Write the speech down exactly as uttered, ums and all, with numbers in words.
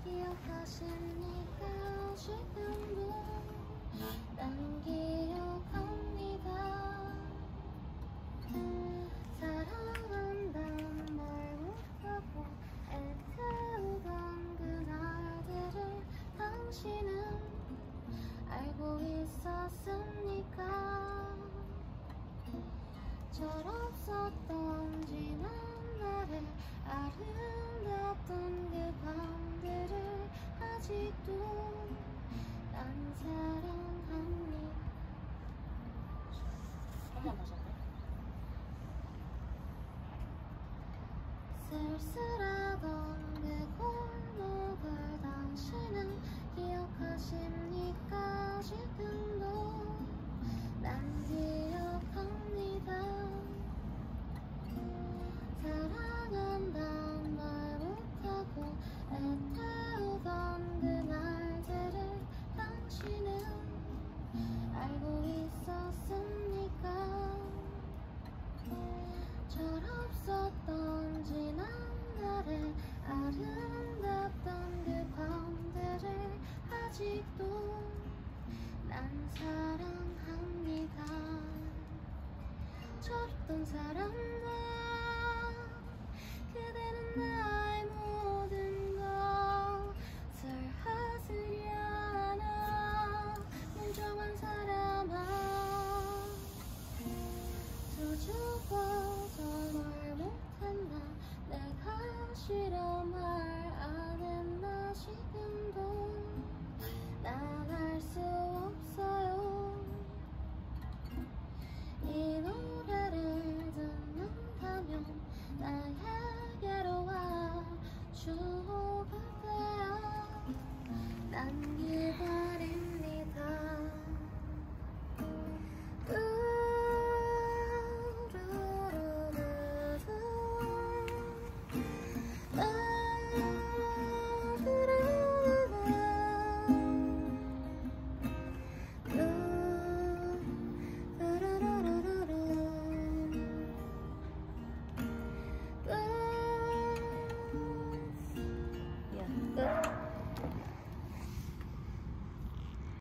기억하십니까? 지금도 난 기억합니다. 사랑한단 말 못하고 애태우던 그날들을 당신은 알고 있었습니까? 철없었던 지난 날의 아름답던 그 밤들을 아직도 난 사랑합니다. 한번 다시 할까요? 쓸쓸하던 그 골목을 당신은 기억하십니까? 지금도 난 기억합니다. 사랑한단 말 못하고 애태우던 그날들을 당신은 알고 있었습니까? 철없었던 지난 날의 아름답던 그 밤들을 아직도 난 사랑합니다. 철없던 사람들, 그대는 나의 모든 것을 하시려나. 멍청한 사람아, 수줍어서 말 못했나. 내가 싫어 말 안 했나. 지금도 난 알 수